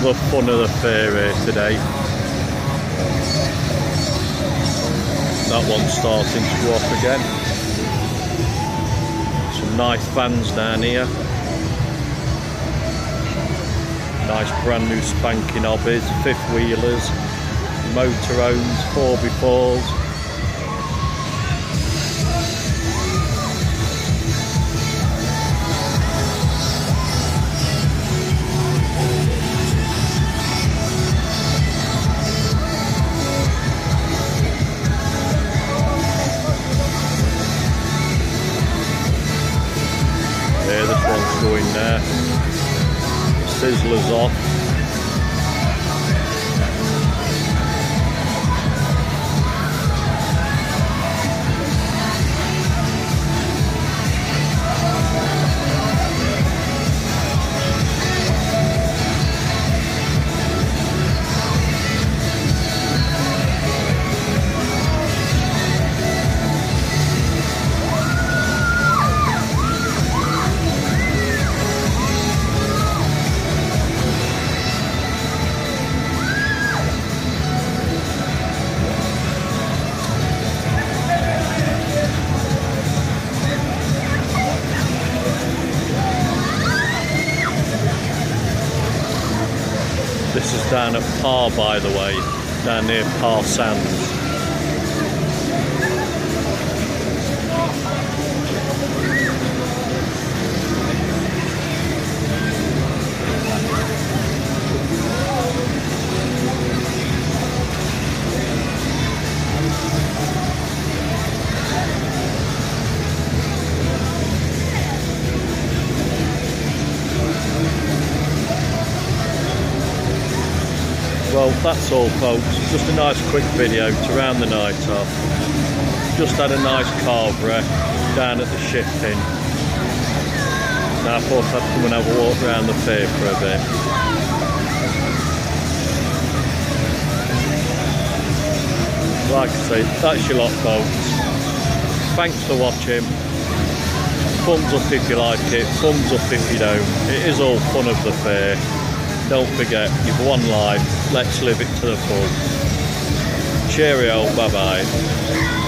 Another fun of the fair here today. That one's starting to go off again. Some nice vans down here. Nice brand new spanking hobbies, fifth wheelers, motorhomes, 4x4s. There, this one's going there. Sizzler's off. This is down at Par, by the way, down near Par Sands. Well, that's all folks, just a nice quick video to round the night off. Just had a nice carve wreck down at the shipping. Now I thought I'd come and have a walk around the fair for a bit. Like I say, that's your lot folks. Thanks for watching. Thumbs up if you like it, thumbs up if you don't. It is all fun of the fair. Don't forget, you've one life, let's live it to the full. Cheerio, bye bye.